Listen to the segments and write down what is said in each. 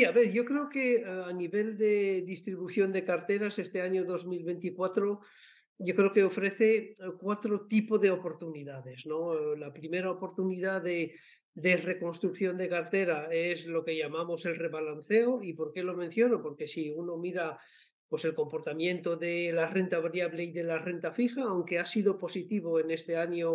a ver, yo creo que a nivel de distribución de carteras este año 2024, yo creo que ofrece cuatro tipos de oportunidades, ¿no? La primera oportunidad de reconstrucción de cartera es lo que llamamos el rebalanceo. ¿Y por qué lo menciono? Porque si uno mira pues el comportamiento de la renta variable y de la renta fija, aunque ha sido positivo en este año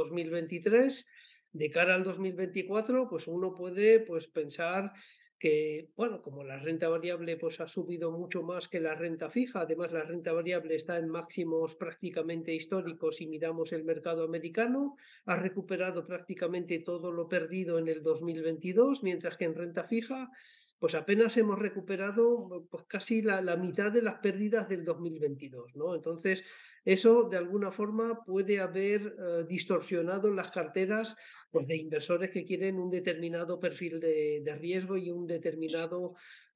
2023, de cara al 2024, pues uno puede pues pensar que, bueno, como la renta variable pues ha subido mucho más que la renta fija, además la renta variable está en máximos prácticamente históricos si miramos el mercado americano, ha recuperado prácticamente todo lo perdido en el 2022, mientras que en renta fija pues apenas hemos recuperado pues casi la mitad de las pérdidas del 2022, ¿no? Entonces, eso de alguna forma puede haber distorsionado las carteras pues, de inversores que quieren un determinado perfil de riesgo y un determinado,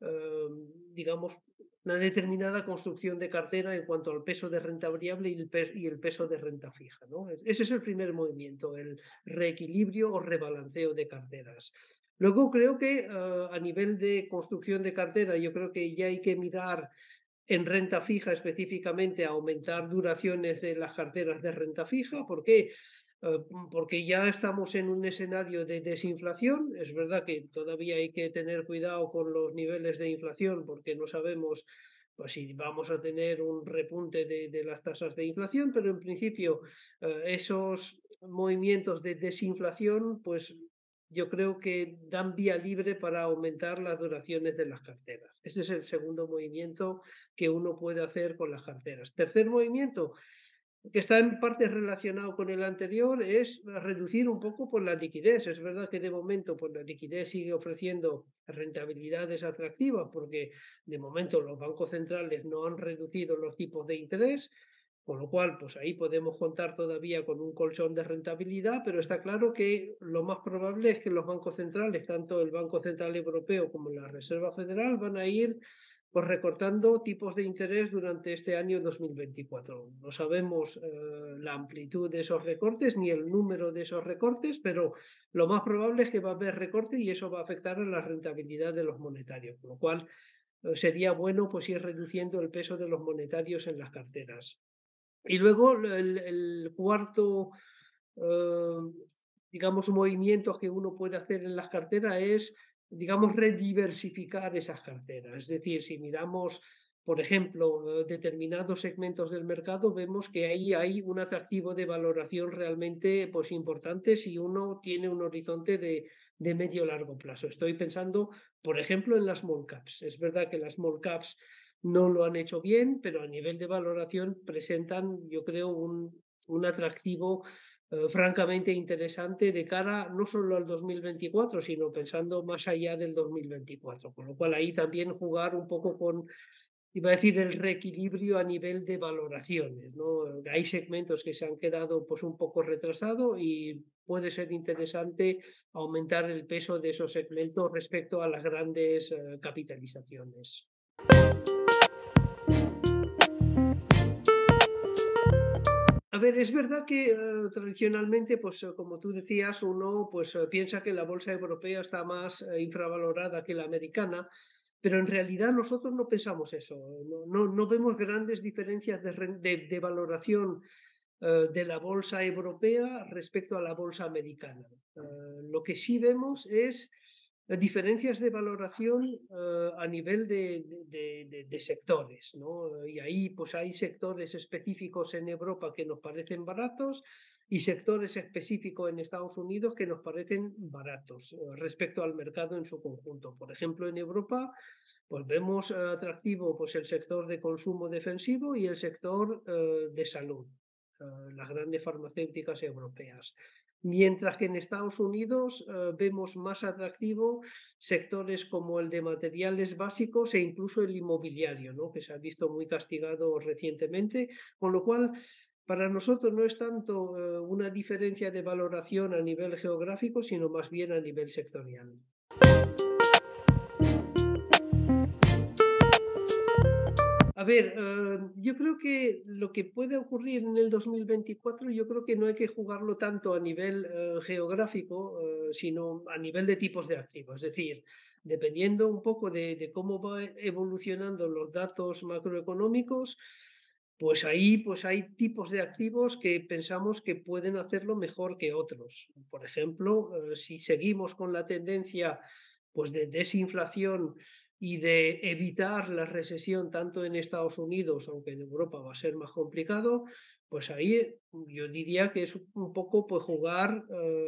digamos, una determinada construcción de cartera en cuanto al peso de renta variable y el peso de renta fija, ¿no? Ese es el primer movimiento, el reequilibrio o rebalanceo de carteras. Luego creo que a nivel de construcción de cartera, yo creo que ya hay que mirar en renta fija específicamente a aumentar duraciones de las carteras de renta fija. ¿Por qué? Porque ya estamos en un escenario de desinflación. Es verdad que todavía hay que tener cuidado con los niveles de inflación porque no sabemos pues, si vamos a tener un repunte de las tasas de inflación, pero en principio esos movimientos de desinflación pues yo creo que dan vía libre para aumentar las duraciones de las carteras. Ese es el segundo movimiento que uno puede hacer con las carteras. Tercer movimiento, que está en parte relacionado con el anterior, es reducir un poco por la liquidez. Es verdad que de momento pues, la liquidez sigue ofreciendo rentabilidades atractivas porque de momento los bancos centrales no han reducido los tipos de interés, con lo cual, pues ahí podemos contar todavía con un colchón de rentabilidad, pero está claro que lo más probable es que los bancos centrales, tanto el Banco Central Europeo como la Reserva Federal, van a ir pues, recortando tipos de interés durante este año 2024. No sabemos la amplitud de esos recortes ni el número de esos recortes, pero lo más probable es que va a haber recorte y eso va a afectar a la rentabilidad de los monetarios, con lo cual sería bueno pues ir reduciendo el peso de los monetarios en las carteras. Y luego el cuarto, eh, digamos, movimiento que uno puede hacer en las carteras es, digamos, rediversificar esas carteras. Es decir, si miramos, por ejemplo, determinados segmentos del mercado, vemos que ahí hay un atractivo de valoración realmente pues, importante si uno tiene un horizonte de medio-largo plazo. Estoy pensando, por ejemplo, en las small caps. Es verdad que las small caps no lo han hecho bien, pero a nivel de valoración presentan, yo creo, un atractivo francamente interesante de cara no solo al 2024, sino pensando más allá del 2024. Con lo cual ahí también jugar un poco con, iba a decir, el reequilibrio a nivel de valoraciones, ¿no? Hay segmentos que se han quedado pues un poco retrasados y puede ser interesante aumentar el peso de esos segmentos respecto a las grandes capitalizaciones. A ver, es verdad que tradicionalmente, pues como tú decías, uno pues piensa que la bolsa europea está más infravalorada que la americana, pero en realidad nosotros no pensamos eso. No vemos grandes diferencias de valoración de la bolsa europea respecto a la bolsa americana. Lo que sí vemos es diferencias de valoración a nivel de sectores, ¿no? Y ahí pues hay sectores específicos en Europa que nos parecen baratos y sectores específicos en Estados Unidos que nos parecen baratos respecto al mercado en su conjunto. Por ejemplo, en Europa pues vemos atractivo pues, el sector de consumo defensivo y el sector de salud, las grandes farmacéuticas europeas. Mientras que en Estados Unidos vemos más atractivo sectores como el de materiales básicos e incluso el inmobiliario, ¿no? Que se ha visto muy castigado recientemente, con lo cual para nosotros no es tanto una diferencia de valoración a nivel geográfico, sino más bien a nivel sectorial. A ver, yo creo que lo que puede ocurrir en el 2024, yo creo que no hay que jugarlo tanto a nivel geográfico, sino a nivel de tipos de activos. Es decir, dependiendo un poco de cómo va evolucionando los datos macroeconómicos, pues hay tipos de activos que pensamos que pueden hacerlo mejor que otros. Por ejemplo, si seguimos con la tendencia pues de desinflación y de evitar la recesión tanto en Estados Unidos, aunque en Europa va a ser más complicado, pues ahí yo diría que es un poco pues jugar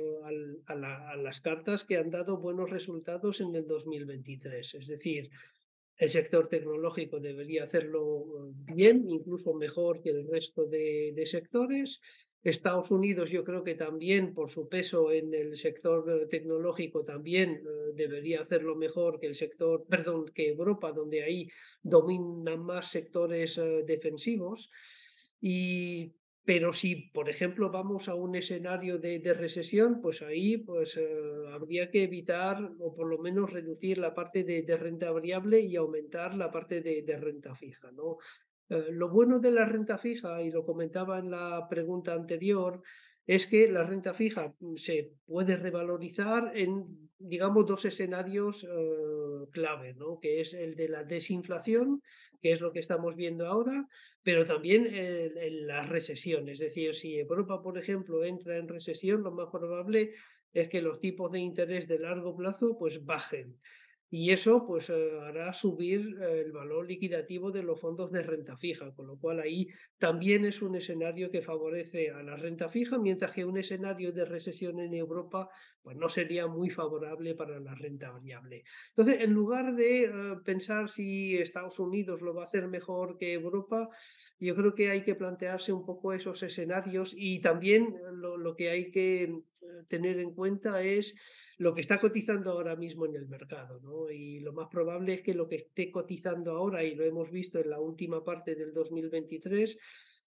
a las cartas que han dado buenos resultados en el 2023. Es decir, el sector tecnológico debería hacerlo bien, incluso mejor que el resto de sectores. Estados Unidos yo creo que también por su peso en el sector tecnológico también debería hacerlo mejor que el sector, perdón, que Europa, donde ahí dominan más sectores defensivos. Y, pero si, por ejemplo, vamos a un escenario de recesión, pues ahí pues, habría que evitar o por lo menos reducir la parte de renta variable y aumentar la parte de renta fija, ¿no? Lo bueno de la renta fija, y lo comentaba en la pregunta anterior, es que la renta fija se puede revalorizar en, digamos, dos escenarios clave, ¿no? Que es el de la desinflación, que es lo que estamos viendo ahora, pero también en la recesión. Es decir, si Europa, por ejemplo, entra en recesión, lo más probable es que los tipos de interés de largo plazo pues bajen. Y eso pues hará subir el valor liquidativo de los fondos de renta fija, con lo cual ahí también es un escenario que favorece a la renta fija, mientras que un escenario de recesión en Europa pues no sería muy favorable para la renta variable. Entonces, en lugar de pensar si Estados Unidos lo va a hacer mejor que Europa, yo creo que hay que plantearse un poco esos escenarios y también lo que hay que tener en cuenta es lo que está cotizando ahora mismo en el mercado, ¿no? Y lo más probable es que lo que esté cotizando ahora, y lo hemos visto en la última parte del 2023,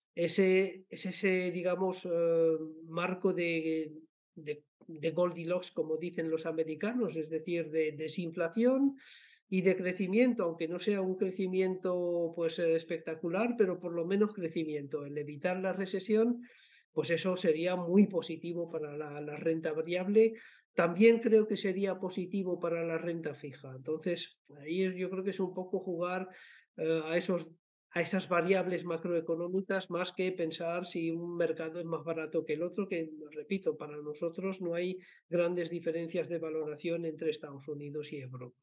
es ese, digamos, marco de Goldilocks, como dicen los americanos, es decir, de desinflación y de crecimiento, aunque no sea un crecimiento pues espectacular, pero por lo menos crecimiento. El evitar la recesión, pues eso sería muy positivo para la renta variable. También creo que sería positivo para la renta fija. Entonces, yo creo que es un poco jugar a esas variables macroeconómicas más que pensar si un mercado es más barato que el otro, que, repito, para nosotros no hay grandes diferencias de valoración entre Estados Unidos y Europa.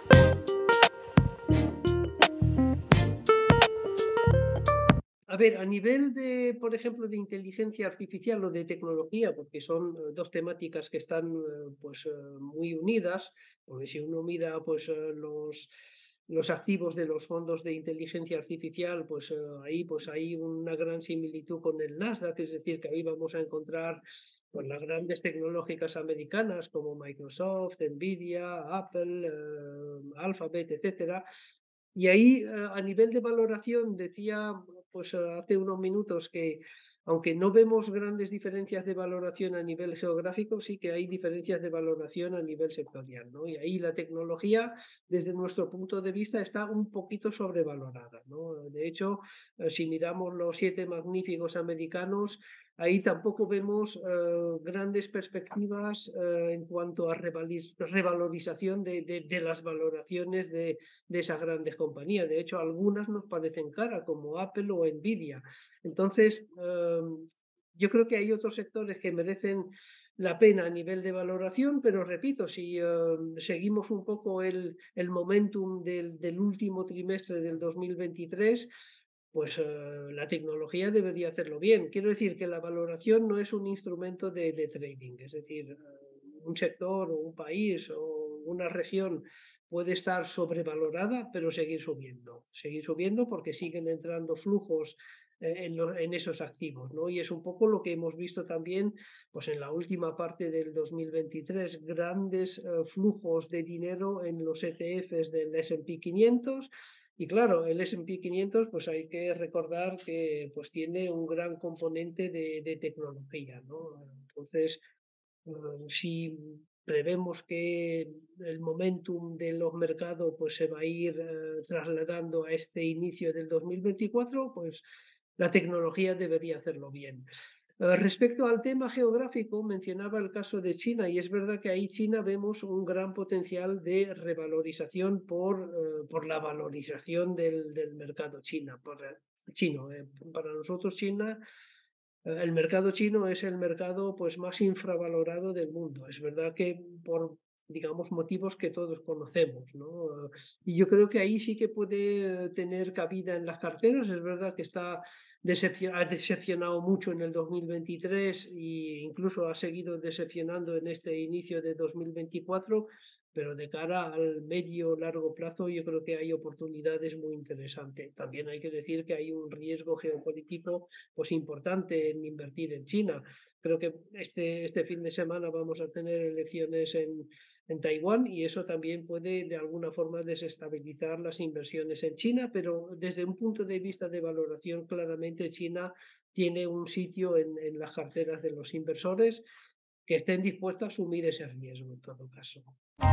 A ver, a nivel de, por ejemplo, de inteligencia artificial o de tecnología, porque son dos temáticas que están pues muy unidas, porque si uno mira pues los activos de los fondos de inteligencia artificial, ahí pues hay una gran similitud con el Nasdaq, es decir, que ahí vamos a encontrar pues, las grandes tecnológicas americanas como Microsoft, Nvidia, Apple, Alphabet, etcétera. Y ahí, a nivel de valoración, decía pues hace unos minutos que aunque no vemos grandes diferencias de valoración a nivel geográfico, sí que hay diferencias de valoración a nivel sectorial, ¿no? Y ahí la tecnología, desde nuestro punto de vista, está un poquito sobrevalorada, ¿no? De hecho, si miramos los siete magníficos americanos, ahí tampoco vemos grandes perspectivas en cuanto a revalorización de las valoraciones de esas grandes compañías. De hecho, algunas nos parecen caras, como Apple o Nvidia. Entonces, yo creo que hay otros sectores que merecen la pena a nivel de valoración, pero repito, si seguimos un poco el momentum del último trimestre del 2023, pues la tecnología debería hacerlo bien. Quiero decir que la valoración no es un instrumento de trading, es decir, un sector o un país o una región puede estar sobrevalorada, pero seguir subiendo porque siguen entrando flujos en esos activos, ¿no? Y es un poco lo que hemos visto también pues en la última parte del 2023, grandes flujos de dinero en los ETFs del S&P 500. Y claro, el S&P 500, pues hay que recordar que pues tiene un gran componente de tecnología, ¿no? Entonces, si prevemos que el momentum de los mercados pues, se va a ir trasladando a este inicio del 2024, pues la tecnología debería hacerlo bien. Respecto al tema geográfico, mencionaba el caso de China y es verdad que ahí China vemos un gran potencial de revalorización por la valorización del mercado chino. Para nosotros China, el mercado chino es el mercado pues, más infravalorado del mundo. Es verdad que por, digamos, motivos que todos conocemos, ¿no? Y yo creo que ahí sí que puede tener cabida en las carteras. Es verdad que ha decepcionado mucho en el 2023 e incluso ha seguido decepcionando en este inicio de 2024, pero de cara al medio largo plazo yo creo que hay oportunidades muy interesantes. También hay que decir que hay un riesgo geopolítico pues importante en invertir en China. Creo que este fin de semana vamos a tener elecciones en Taiwán y eso también puede de alguna forma desestabilizar las inversiones en China, pero desde un punto de vista de valoración, claramente China tiene un sitio en las carteras de los inversores que estén dispuestos a asumir ese riesgo en todo caso.